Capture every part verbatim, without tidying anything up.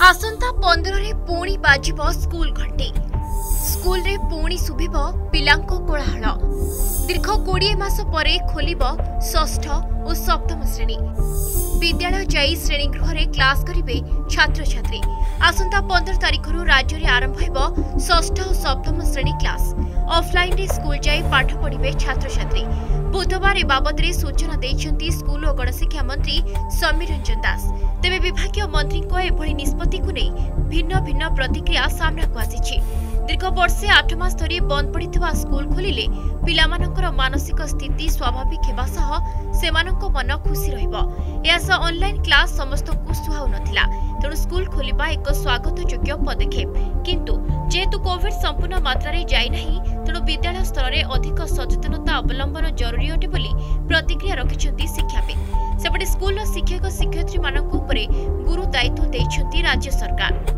आसंता पंद्रह रे पुणी बाजिब स्कूल घंटी स्कूल रे पुणी शुभिब पिलांको कोलाहल दीर्घ कोड़े मास परे खोलिब षष्ठ और सप्तम श्रेणी विद्यालय जाई श्रेणीगृह रे क्लास करिवे छात्र छात्री आसंता पंद्रह तारिख राज्य में आरंभ होब षष्ठ और सप्तम श्रेणी क्लास ऑफलाइन रे स्कूल जाई पाठ पढ़िबे छात्र छात्री बुधवार ए बाबद रे सूचना देइछंती स्कूल और गणशिक्षा मंत्री समीर रंजन दास तेबे विभागीय मंत्री को एभली निष्पत्ति को नहीं भिन्न भिन्न प्रतिक्रिया सामना को आसीछि। दीर्घ वर्षे आठ मास धरी बंद पड़िथिबा स्कूल खोलिले पिलामानकर मानसिक स्थिति स्वाभाविक हेबा सह सेमानक मन खुशी रहिबो। यास ऑनलाइन क्लास समस्त को सुहाउ नथिला तेणु स्कूल खोलिबा एक स्वागत योग्य पदक्षेप किंतु जेहेतु कोविड संपूर्ण मात्रा रे जाई नाही तेणु विद्यालय स्तर में अधिक सचेतनता अवलंबन जरूरी अटे बोली प्रतिक्रिया रखिछंती शिक्षाविद। सेपटे स्कूल शिक्षक शिक्षयित्री मानक उपरे गुरु दायित्व देइछंती राज्य सरकार।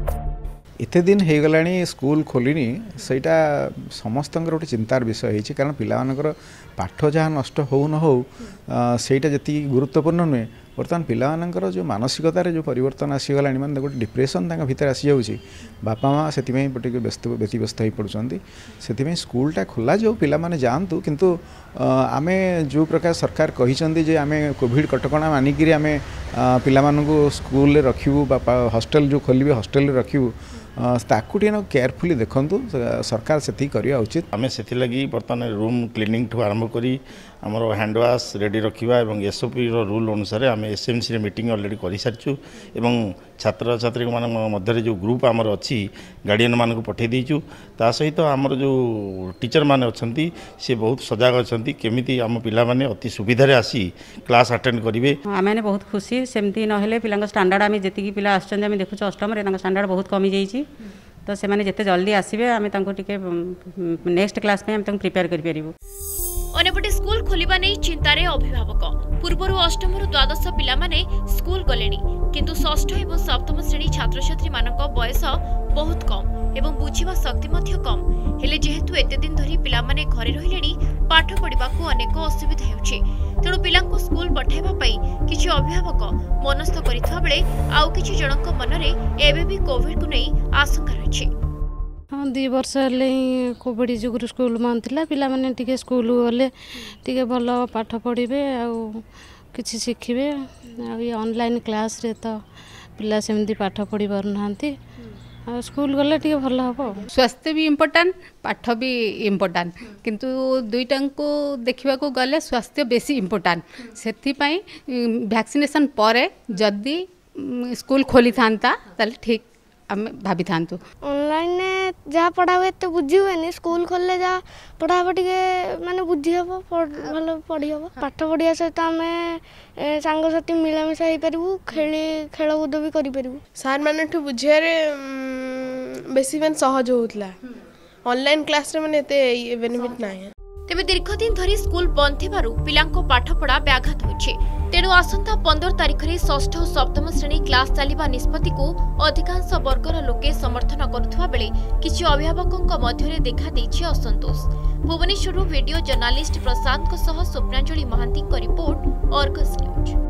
एते दिन हो गलानी स्कूल खोलिनी सेटा समस्त गोटे चिंतार विषय है कारण पिलामानकर पाठ जहाँ नष्ट हो न हो सेटा जी गुरुत्वपूर्ण नुहे बर्तमान पिलामानकर जो मानसिकतार जो परिवर्तन आसीगला माने गोटे डिप्रेशन भीतर आसी जाऊँगी बापा माँ से व्यस्त व्यतिव्यस्त हो पड़ुंट से स्कूलटा खोला जो पिला माने जातु किंतु आमे जो प्रकार सरकार कही आम कोविड कटकणा मानिक आम पिलामानंकु स्कूल रखिबू बापा हॉस्टल जो खोलिबे हॉस्टल रखिबू ताकू केयरफुली देखु सरकार से करवा उचित। आम से बर्तमान रूम क्लीनिंग ठू आरंभ करी आमर हैंड वाश रेडी रखा और एसओपी रूल अनुसार आम एसएमसी मीटिंग ऑलरेडी कर सारी एवं छात्र छात्री मध्य जो ग्रुप आमर अच्छी गार्डियन मान पठे देचु ता सहित आमर जो टीचर मैंने अच्छा सी बहुत सजग अच्छा केमी आम पिला माने अति सुविधा आसी क्लास अटेंड करेंगे। आम बहुत खुशी सेमती ना पिला स्टांडार्ड आम जी पिला आम देखुँ अष्टम स्टांडार्ड बहुत कमी जाइए तो से जिते जल्दी आसवे आम नेक्स्ट क्लास में आम प्रिपेयर कर अनेपटे स्कूल खोलिबा नै चिंतारे अभिभावक पूर्वर अष्टम रु द्वादश पिला माने स्कूल गलेनी किंतु षष्ठ एवं सप्तम श्रेणी छात्र छात्री मानक बयस बहुत कम एवं बुझिबा शक्ति मध्य कम हेले जेहेतु एते दिन धरी पिला माने घरे रहिलेनी पाठ पढिबाकू अनेक असुविधा हेउछि तेणु पिलांको स्कूल पठाइबा पई किछि अभिभावक मनस्थ करिथबा बेले आउ किछि जनक मनरे एबे भी कोविड को नै आशंका रहिछि। हाँ दी वर्ष कोविड जुगु स्कूल बंद था पिला माने टिके स्कूल गले टिके भल पाठ पढ़े कि शिखे ये ऑनलाइन क्लास रे तो पिला सेमती पाठ पढ़ी पारना स्कूल गले टिके भल हम। स्वास्थ्य भी इम्पोर्टाट पाठ भी इम्पोर्टाट किंतु दुईटा को देखा गले स्वास्थ्य बेसी इम्पोर्टाट से वैक्सीनेशन पर जदि स्कूल खोली था ठीक आम भाभी था ऑनलाइन जहाँ पढ़ा हुए तो बुझी हुए स्कूल खोलले जहाँ पढ़ा टे माने बुझी हम भल पढ़ी हम पाठ पढ़िया सहित आम सांगसाथी मिलामिशा हो पारू खेली खेलकूद भी करूँ सार मान बुझे बेसी मान सहज होता ऑनलाइन क्लास रे माने एते बेनिफिट ना तेबे दीर्घ दिन धरी स्कूल बंद थिबारु पिलांको पाठपढ़ा व्याघात होछि तेणु आसंता पंद्रह तारिख में षष्ठ और सप्तम श्रेणी क्लास चलिबा निष्पत्ति को अधिकांश वर्गर लोके समर्थन करुवा बेले किछि अभिभावकों मध्य देखा देछि असंतोष। Bhubaneswar video journalist Prashant Swapnanjali Mahanti report Argus news.